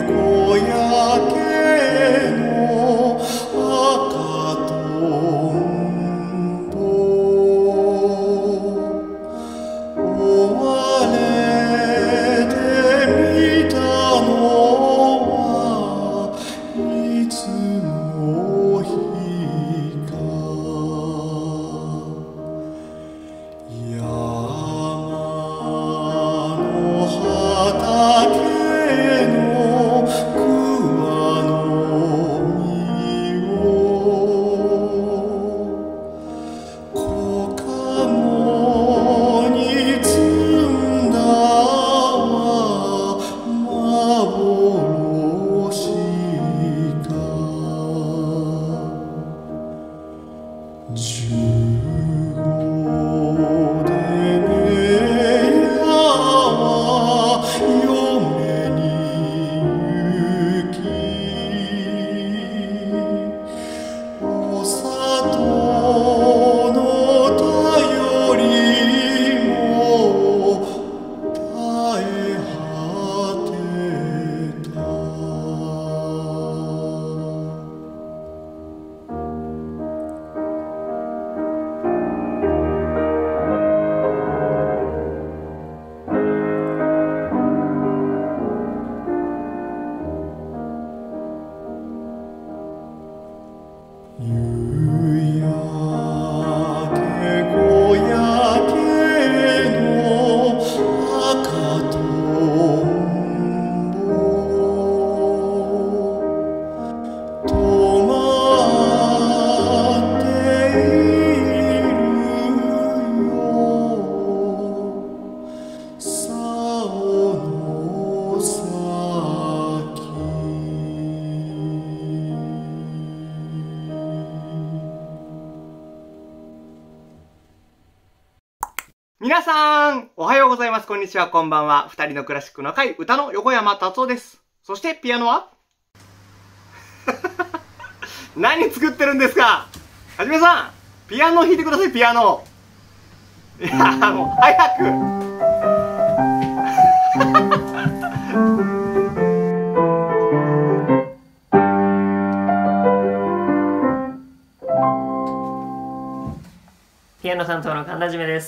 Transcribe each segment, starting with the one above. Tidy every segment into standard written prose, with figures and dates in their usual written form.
小焼けの赤とんぼ追われてみたのはいつの日か山の畑の桑の実を小かごに積んだは幻か15でねやは嫁に行きお里の便りも絶え果てた夕焼け小焼けの赤とんぼ止まっているよ竿の先皆さん、おはようございます。こんにちは、こんばんは。二人のクラシックの会、歌の横山達夫です。そして、ピアノは何作ってるんですか？はじめさん、ピアノ弾いてください、ピアノ。いや、もう、早く。 ピアノ担当の神田締めです。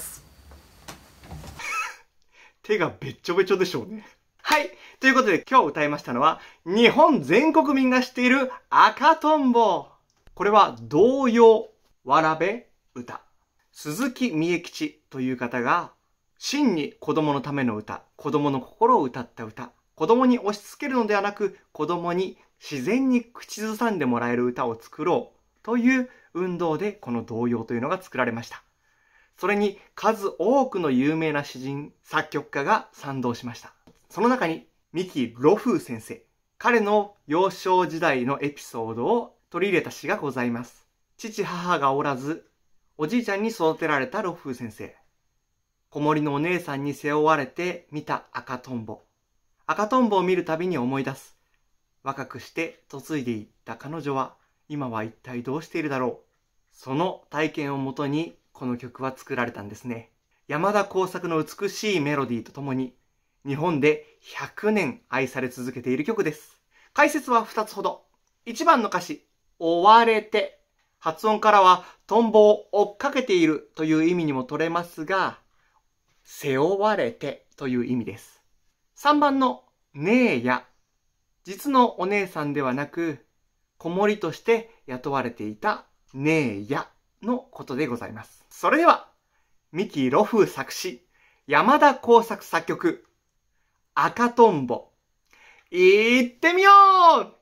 手がべっちょべちょでしょうね。はい。ということで今日歌いましたのは、日本全国民が知っている赤とんぼ。これは童謡、わらべ歌。鈴木美恵吉という方が、真に子供のための歌、子供の心を歌った歌、子供に押し付けるのではなく、子供に自然に口ずさんでもらえる歌を作ろうという運動でこの童謡というのが作られました。それに数多くの有名な詩人、作曲家が賛同しました。その中に三木露風先生、彼の幼少時代のエピソードを取り入れた詩がございます。父母がおらず、おじいちゃんに育てられた露風先生。子守のお姉さんに背負われて見た赤とんぼ。赤とんぼを見るたびに思い出す。若くして嫁いでいった彼女は、今は一体どうしているだろう。その体験をもとに、この曲は作られたんですね。山田耕作の美しいメロディーとともに、日本で100年愛され続けている曲です。解説は2つほど。1番の歌詞、追われて。発音からは、トンボを追っかけているという意味にも取れますが、背負われてという意味です。3番のねえや。実のお姉さんではなく、子守として雇われていたねえやのことでございます。それでは、三木露風作詞、山田耕作作曲、赤とんぼ、いってみよう！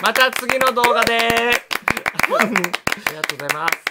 また次の動画でありがとうございます。